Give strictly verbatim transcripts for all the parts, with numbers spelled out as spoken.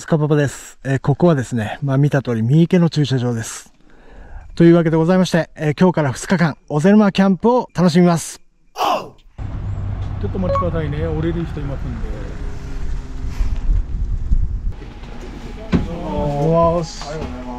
スカパパです。えー、ここはですね、まあ見た通り三池の駐車場です。というわけでございまして、えー、今日からふつかかん、尾瀬沼キャンプを楽しみます。ちょっと待ってくださいね、降りる人いますんで。おーし。おはようございます。おはようございます。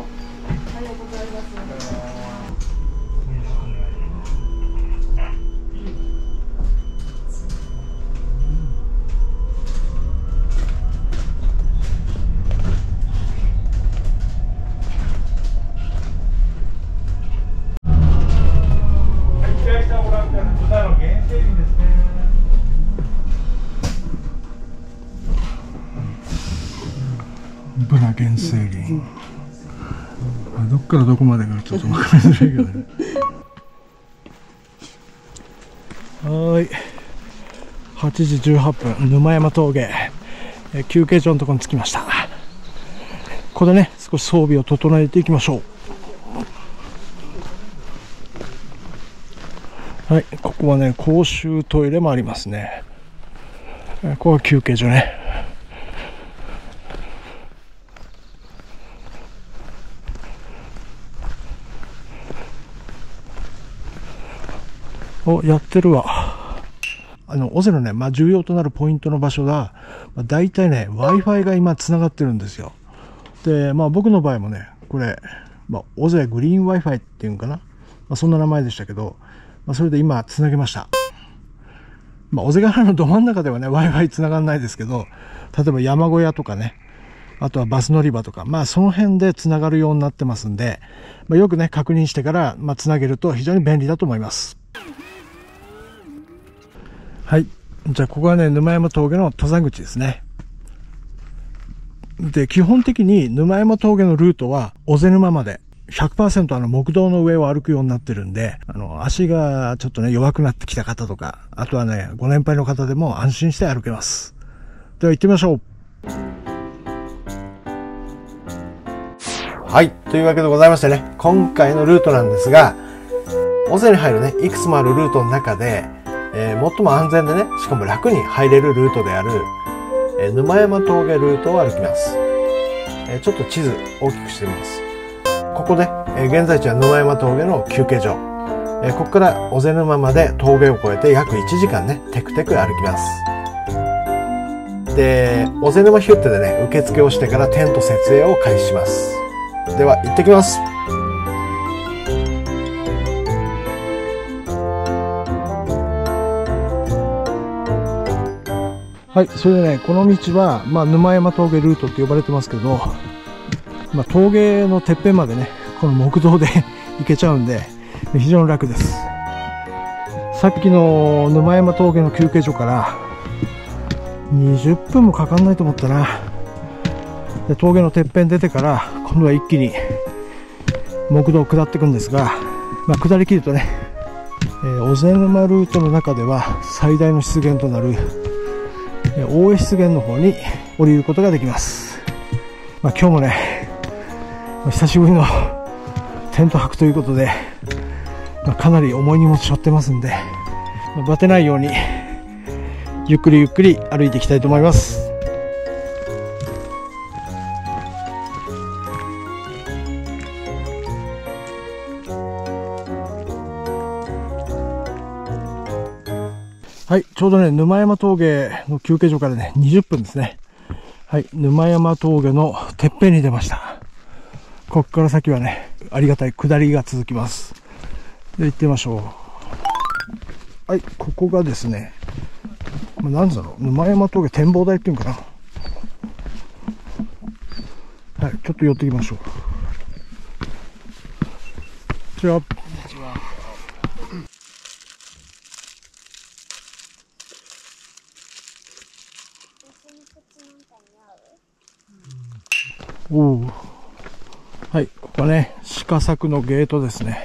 ブナ原生林、うん、どっからどこまでかちょっと分かりづらいけどねはい、はちじじゅうはっぷん、沼山峠、え休憩所のところに着きました。ここでね、少し装備を整えていきましょう。はい、ここはね、公衆トイレもありますね。ここは休憩所ね。お、やってるわ。あの、尾瀬のね、まあ、重要となるポイントの場所が、まあ、大体ね、Wi-Fi が今繋がってるんですよ。で、まあ僕の場合もね、これ、まあ、尾瀬グリーン Wi-Fi っていうんかな。まあ、そんな名前でしたけど、まあ、それで今繋げました。まあ、尾瀬ヶ原のど真ん中ではね、Wi-Fi 繋がんないですけど、例えば山小屋とかね、あとはバス乗り場とか、まあその辺で繋がるようになってますんで、まあ、よくね、確認してから、まあ、繋げると非常に便利だと思います。はい。じゃあ、ここはね、沼山峠の登山口ですね。で、基本的に沼山峠のルートは、尾瀬沼まで ひゃくパーセント あの木道の上を歩くようになってるんで、あの、足がちょっとね、弱くなってきた方とか、あとはね、ご年配の方でも安心して歩けます。では行ってみましょう。はい。というわけでございましてね、今回のルートなんですが、尾瀬に入るね、いくつもあるルートの中で、えー、最も安全でね、しかも楽に入れるルートである、えー、沼山峠ルートを歩きます。えー、ちょっと地図大きくしてみます。ここで、えー、現在地は沼山峠の休憩所。えー、ここから尾瀬沼まで峠を越えて約いちじかんね、テクテク歩きます。で、尾瀬沼ヒュッテでね、受付をしてからテント設営を開始します。では、行ってきます。はい。それでね、この道は、まあ、沼山峠ルートって呼ばれてますけど、まあ、峠のてっぺんまでね、この木道で行けちゃうんで、非常に楽です。さっきの沼山峠の休憩所から、にじゅっぷんもかかんないと思ったな。で、峠のてっぺん出てから、今度は一気に木道を下っていくんですが、まあ、下りきるとね、えー、尾瀬沼ルートの中では最大の湿原となる、大江湿原の方に降りることができます。まあ、今日もね、久しぶりのテント泊ということで、まあ、かなり重い荷物背負ってますんで、まあ、バテないようにゆっくりゆっくり歩いていきたいと思います。はい、ちょうどね、沼山峠の休憩所からね、にじゅっぷんですね。はい、沼山峠のてっぺんに出ました。ここから先はね、ありがたい下りが続きます。で、行ってみましょう。はい、ここがですね、なんだろう、沼山峠展望台っていうんかな。はい、ちょっと寄っていきましょう。こんにちは。おお、はい、ここはね、鹿作のゲートですね。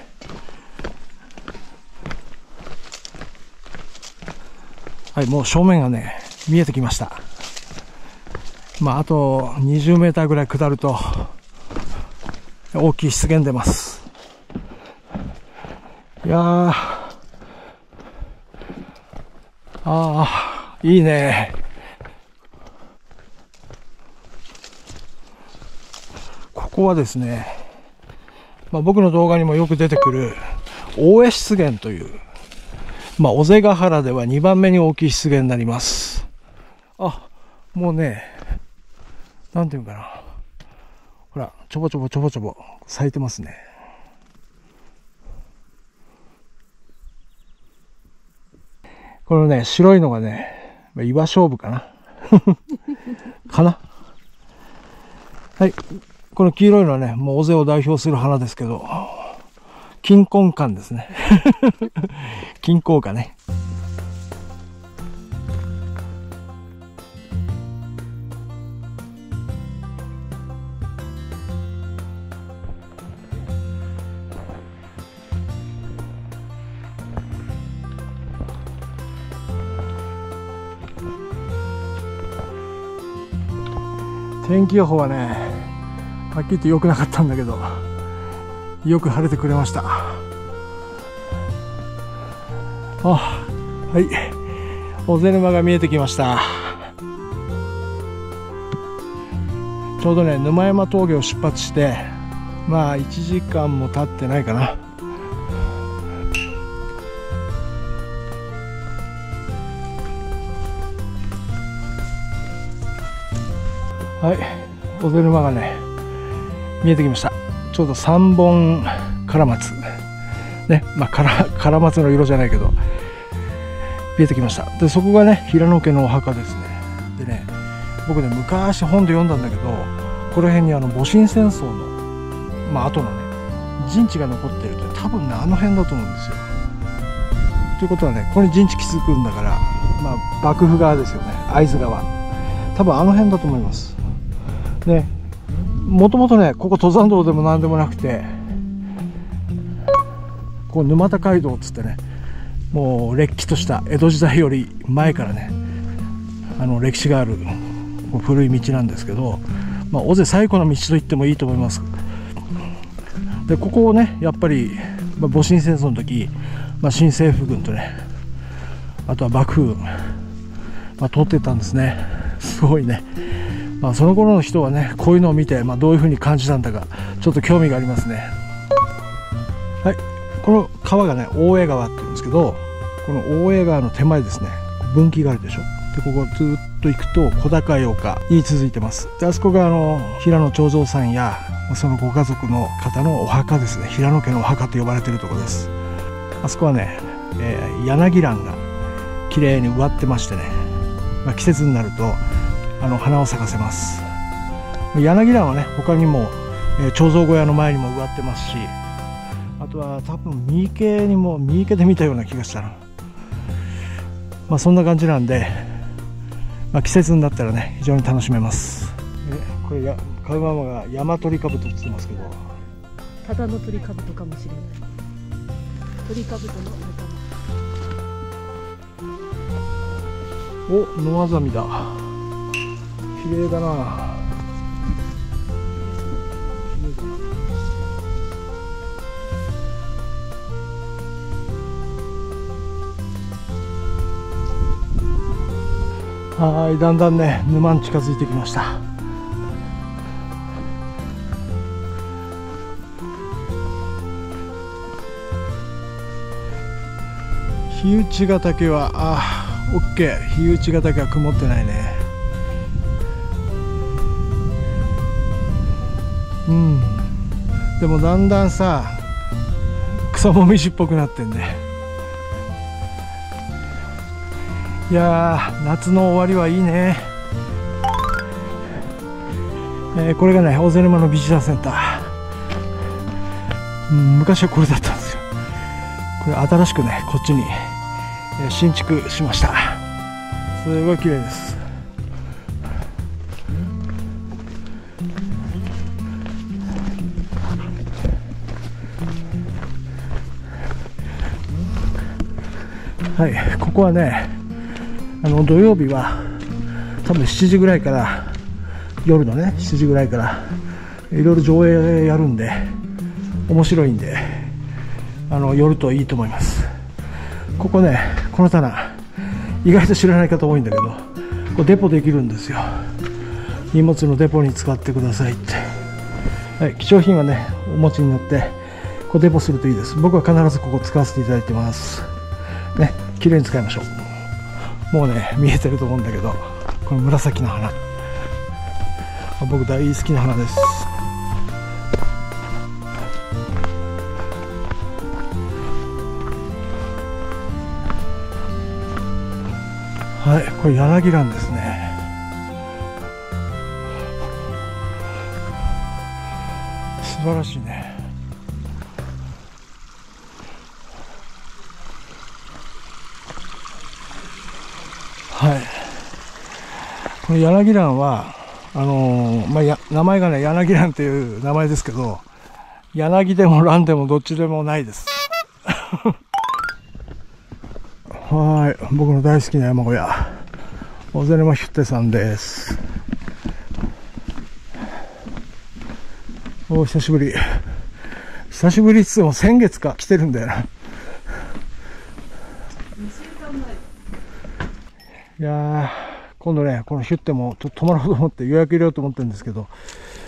はい、もう正面がね、見えてきました。まあ、あとにじゅうメーターぐらい下ると、大きい湿原出ます。いやー、ああ、いいね。 こはですね、まあ、僕の動画にもよく出てくる大江湿原という、まあ、尾瀬ヶ原ではにばんめに大きい湿原になります。あ、もうね、なんていうかな、ほら、ちょぼちょぼちょぼちょぼ咲いてますね。このね、白いのがね、岩勝負かなかな。はい。この黄色いのはね、もう尾瀬を代表する花ですけど、金婚花ですね。金婚花ね。天気予報はね、はっきり言って良くなかったんだけど、よく晴れてくれました。あ、はい、尾瀬沼が見えてきました。ちょうどね、沼山峠を出発して、まあいちじかんも経ってないかな。はい、尾瀬沼がね、見えてきました。ちょうど三本カラマツ。ね、まあ、カラ、カラマツの色じゃないけど、見えてきました。で、そこがね、平野家のお墓ですね。でね、僕ね、昔本で読んだんだけど、この辺にあの、戊辰戦争の、まあ、後のね、陣地が残ってるって、多分ね、あの辺だと思うんですよ。ということはね、ここに陣地築くんだから、まあ、幕府側ですよね、会津側。多分あの辺だと思います。ね、もともとね、ここ登山道でも何でもなくて、こう沼田街道っつってね、もうれっきとした江戸時代より前からね、あの歴史がある古い道なんですけど、まあ、尾瀬最古の道と言ってもいいと思います。で、ここをね、やっぱり、まあ、戊辰戦争の時、まあ、新政府軍とね、あとは幕府軍、まあ、通ってたんですね。すごいね。まあ、その頃の人はね、こういうのを見て、まあ、どういうふうに感じたんだか、ちょっと興味がありますね。はい、この川がね、大江川って言うんですけど、この大江川の手前ですね、分岐があるでしょ。で、ここずっと行くと小高い丘に続いてます。で、あそこがあの平野長蔵さんやそのご家族の方のお墓ですね。平野家のお墓と呼ばれているところです。あそこはね、えー、柳蘭が綺麗に植わってましてね、まあ、季節になるとあの花を咲かせます。柳蘭はね、他にも、えー、長蔵小屋の前にも植わってますし、あとは多分三池にも、三池で見たような気がしたな。まあそんな感じなんで、まあ、季節になったらね、非常に楽しめます。えこれやカウママが山鳥かぶとって言ってますけど、 ただの鳥かぶとかもしれない。鳥かぶとの仲間。 お、野アザミだ。綺麗だな。はい、だんだんね、沼に近づいてきました。日内ヶ岳は、あ、オッケー。日内ヶ岳は曇ってないね。うん。でもだんだんさ、草もみじっぽくなってんね。いやー、夏の終わりはいいね。えー、これがね、尾瀬沼のビジターセンター。うん、昔はこれだったんですよ。これ新しくね、こっちに、えー、新築しました。すごい綺麗です。はい、ここはね、あの土曜日は多分しちじぐらいから、夜のねしちじぐらいからいろいろ上映やるんで面白いんで、あの寄るといいと思います。ここね、この棚意外と知らない方多いんだけど、これデポできるんですよ。荷物のデポに使ってくださいって。 はい、貴重品はねお持ちになってこうデポするといいです。僕は必ずここ使わせていただいてますね。綺麗に使いましょう。もうね見えてると思うんだけど、この紫の花、僕大好きな花です。はい、これ柳蘭ですね。素晴らしいね。はい、この柳蘭はあのーまあ、や名前がね柳蘭っていう名前ですけど、柳でも蘭でもどっちでもないですはい、僕の大好きな山小屋尾瀬沼ヒュッテさんです。お久しぶり。久しぶりっつっても先月か来てるんだよな。いやー、今度ねこのヒュッテもちょっと泊まろうと思って予約入れようと思ってるんですけど、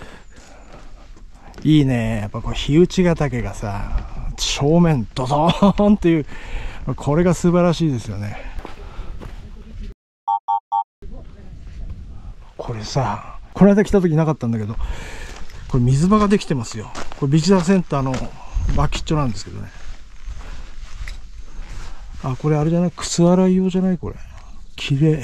いいね、やっぱこう火打ちヶ岳がさ正面ドドーンっていう、これが素晴らしいですよね。これさ、この間来た時なかったんだけど、これ水場ができてますよ。これビジターセンターのバキッチョなんですけどね。あ、これあれじゃない、靴洗い用じゃない、これ綺麗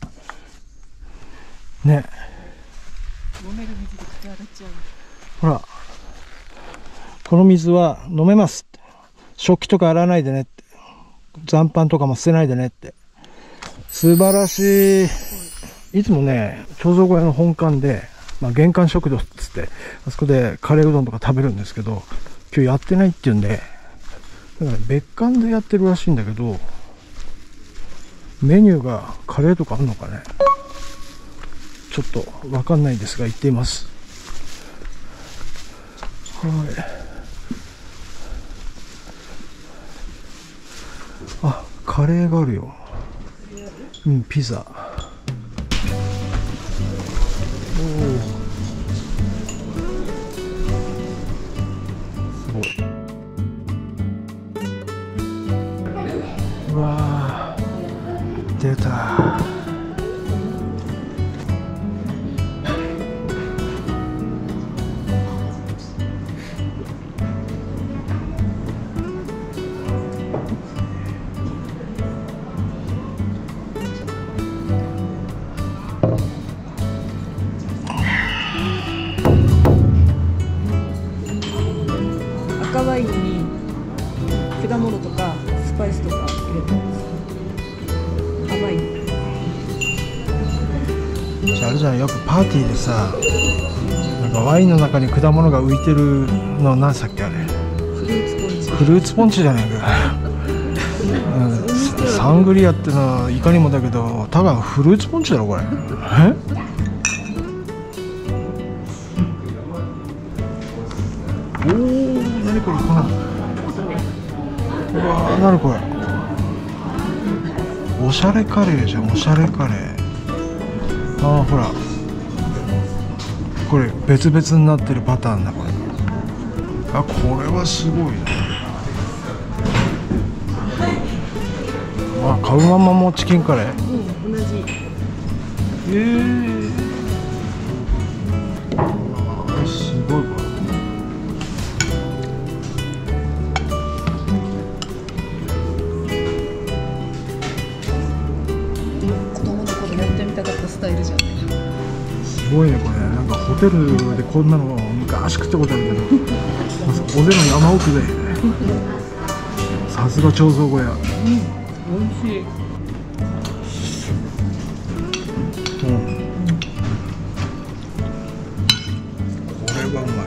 ね。 飲める水で口洗っちゃう。 ほら、この水は飲めますって、食器とか洗わないでねって、残飯とかも捨てないでねって。素晴らしい。いつもね彫像小屋の本館で、まあ、玄関食堂っつってあそこでカレーうどんとか食べるんですけど、今日やってないっていうんで、だから別館でやってるらしいんだけど、メニューがカレーとかあるのかね、ちょっとわかんないですが行っています。はい、あ、カレーがあるよ。うん、ピザ。おお、すごい。うわー、出た。 赤ワインに果物とかスパイスとか入れてます。甘い。 じゃああれじゃん、よくパーティーでさ、なんかワインの中に果物が浮いてるの何さっけあれ、 フルーツポンチ。 フルーツポンチじゃないか、うん、サングリアってのはいかにもだけど、ただフルーツポンチだろこれ。え、おー、何これ、この、うわー、何これ、おしゃれカレーじゃん、おしゃれカレー。あー、ほらこれ別々になってるパターンだこれ。あ、これはすごいね。あ、買うままもチキンカレー。 うん、同じ。 えー、すごいこれ。 子供の頃やってみたかったスタイルじゃん。 すごいねこれ。なんかホテルでこんなの昔食ったことあるけど、尾瀬の山奥でさすが彫像小屋。うん、 美味しい。 うん、これはうまい。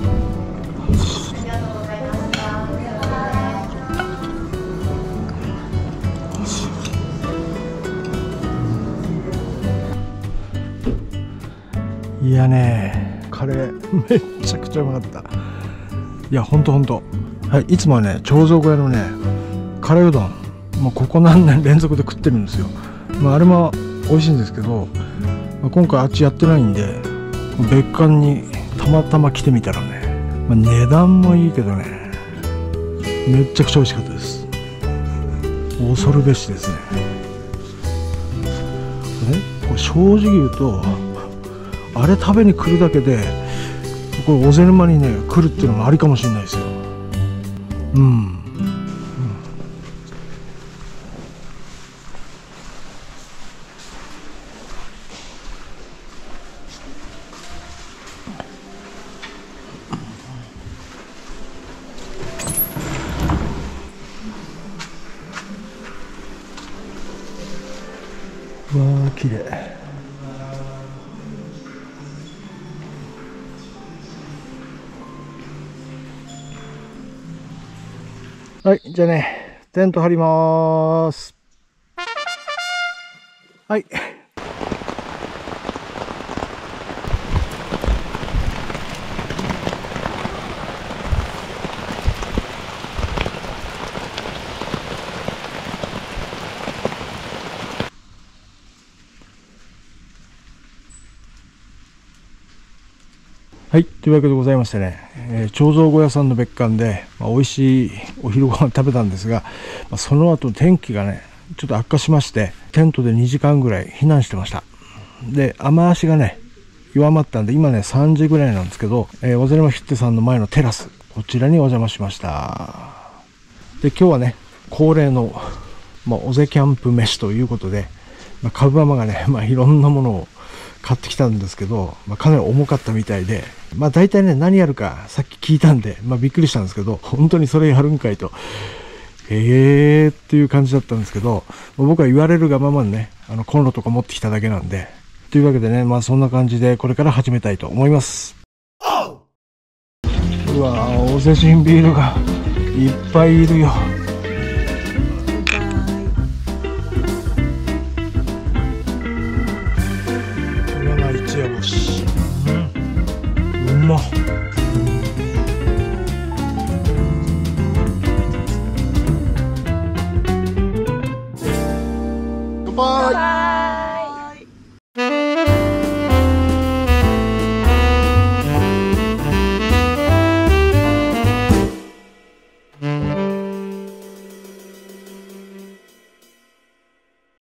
いやね、カレーめっちゃくちゃうまかった。いや、ほんとほんと。はい、いつもはね、彫像小屋のね、カレーうどん、もうここ何年連続で食ってるんですよ。まあ、あれも美味しいんですけど、まあ、今回あっちやってないんで、別館にたまたま来てみたらね、まあ、値段もいいけどね、めっちゃくちゃ美味しかったです。恐るべしですね。これ正直言うと、あれ食べに来るだけでこれ小瀬沼にね来るっていうのもありかもしれないですよ。うん、うん、わー綺麗。はい、じゃあね、テント張りまーす。はい。はい、というわけでございましてね、えー、彫像小屋さんの別館で、まあ、美味しいお昼ご飯食べたんですが、まあ、その後天気がねちょっと悪化しまして、テントでにじかんぐらい避難してました。で、雨足がね弱まったんで、今ねさんじぐらいなんですけど、えー、尾瀬沼ヒッテさんの前のテラス、こちらにお邪魔しました。で、今日はね恒例の、まあ、尾瀬キャンプ飯ということで、まあ、カブママがね、まあ、いろんなものを買ってきたんですけど、まあ、かなり重かったみたいで、まあ大体ね何やるかさっき聞いたんで、まあびっくりしたんですけど、本当にそれやるんかいと、えーっていう感じだったんですけど、僕は言われるがままにね、あのコンロとか持ってきただけなんで、というわけでね、まあそんな感じでこれから始めたいと思います。うわー、おせちんビールがいっぱいいるよ。